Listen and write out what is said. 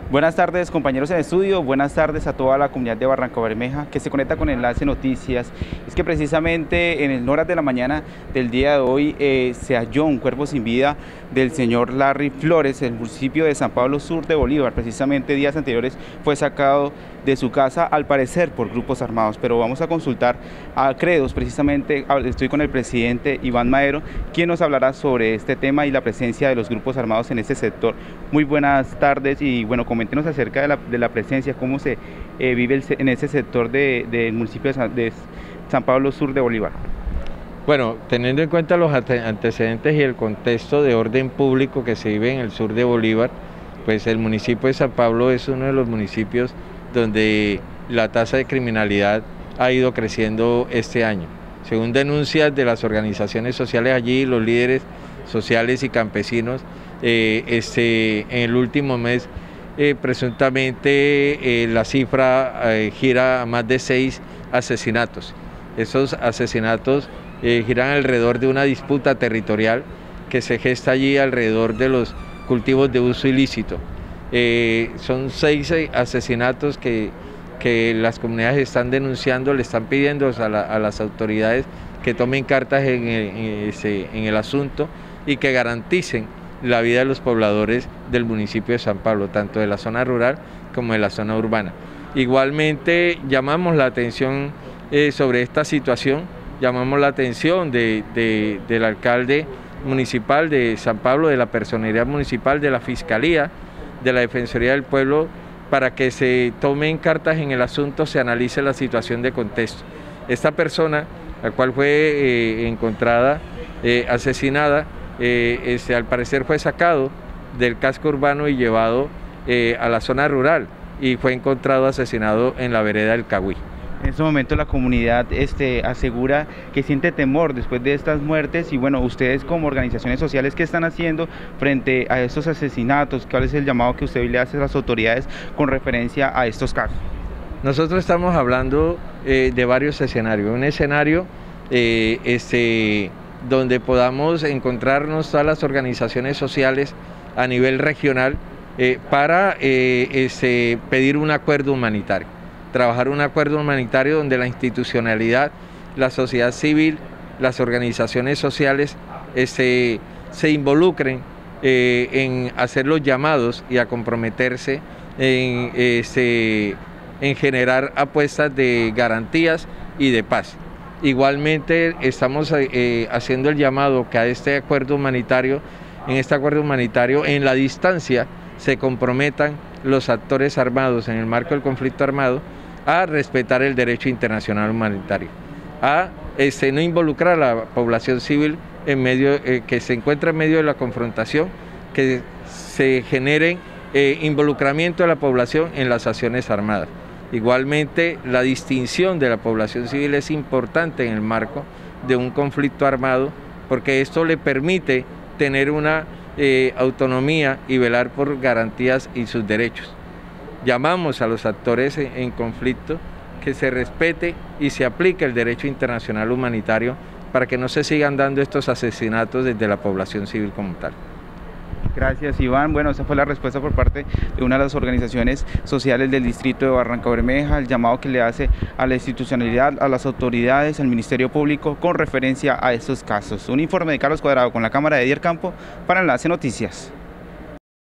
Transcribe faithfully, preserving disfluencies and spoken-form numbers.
Buenas tardes, compañeros en estudio, buenas tardes a toda la comunidad de Barrancabermeja que se conecta con Enlace Noticias. Es que precisamente en el horas de la mañana del día de hoy eh, se halló un cuerpo sin vida del señor Larry Flores, del municipio de San Pablo Sur de Bolívar. Precisamente días anteriores fue sacado de su casa, al parecer por grupos armados, pero vamos a consultar a Credos. Precisamente estoy con el presidente Iván Maero, quien nos hablará sobre este tema y la presencia de los grupos armados en este sector. Muy buenas tardes y bueno, coméntenos acerca de la, de la presencia, cómo se eh, vive el, en ese sector del de, de municipio de San, de San Pablo Sur de Bolívar. Bueno, teniendo en cuenta los antecedentes y el contexto de orden público que se vive en el sur de Bolívar, pues el municipio de San Pablo es uno de los municipios donde la tasa de criminalidad ha ido creciendo este año. Según denuncias de las organizaciones sociales allí, los líderes sociales y campesinos, eh, este, en el último mes eh, presuntamente eh, la cifra eh, gira a más de seis asesinatos. Esos asesinatos eh, giran alrededor de una disputa territorial que se gesta allí alrededor de los cultivos de uso ilícito. Eh, son seis asesinatos que, que las comunidades están denunciando, le están pidiendo a, la, a las autoridades que tomen cartas en el, en, ese, en el asunto y que garanticen la vida de los pobladores del municipio de San Pablo, tanto de la zona rural como de la zona urbana. Igualmente llamamos la atención eh, sobre esta situación, llamamos la atención de, de, del alcalde municipal de San Pablo, de la personería municipal, de la Fiscalía, de la Defensoría del Pueblo, para que se tomen cartas en el asunto, se analice la situación de contexto. Esta persona, la cual fue eh, encontrada eh, asesinada, eh, este, al parecer fue sacado del casco urbano y llevado eh, a la zona rural y fue encontrado asesinado en la vereda del Cagüí. En este momento la comunidad este, asegura que siente temor después de estas muertes y bueno, ustedes como organizaciones sociales, ¿qué están haciendo frente a estos asesinatos? ¿Cuál es el llamado que usted le hace a las autoridades con referencia a estos casos? Nosotros estamos hablando eh, de varios escenarios. Un escenario eh, este, donde podamos encontrarnos todas las organizaciones sociales a nivel regional eh, para eh, este, pedir un acuerdo humanitario. Trabajar un acuerdo humanitario donde la institucionalidad, la sociedad civil, las organizaciones sociales este, se involucren eh, en hacer los llamados y a comprometerse en, este, en generar apuestas de garantías y de paz. Igualmente estamos eh, haciendo el llamado que a este acuerdo humanitario, en este acuerdo humanitario, en la distancia se comprometan los actores armados en el marco del conflicto armado a respetar el derecho internacional humanitario, a este, no involucrar a la población civil en medio, eh, que se encuentra en medio de la confrontación, que se genere eh, involucramiento de la población en las acciones armadas. Igualmente, la distinción de la población civil es importante en el marco de un conflicto armado, porque esto le permite tener una eh, autonomía y velar por garantías y sus derechos. Llamamos a los actores en conflicto que se respete y se aplique el derecho internacional humanitario para que no se sigan dando estos asesinatos desde la población civil como tal. Gracias, Iván. Bueno, esa fue la respuesta por parte de una de las organizaciones sociales del distrito de Barrancabermeja, el llamado que le hace a la institucionalidad, a las autoridades, al Ministerio Público con referencia a estos casos. Un informe de Carlos Cuadrado con la cámara de Edier Campo para Enlace Noticias.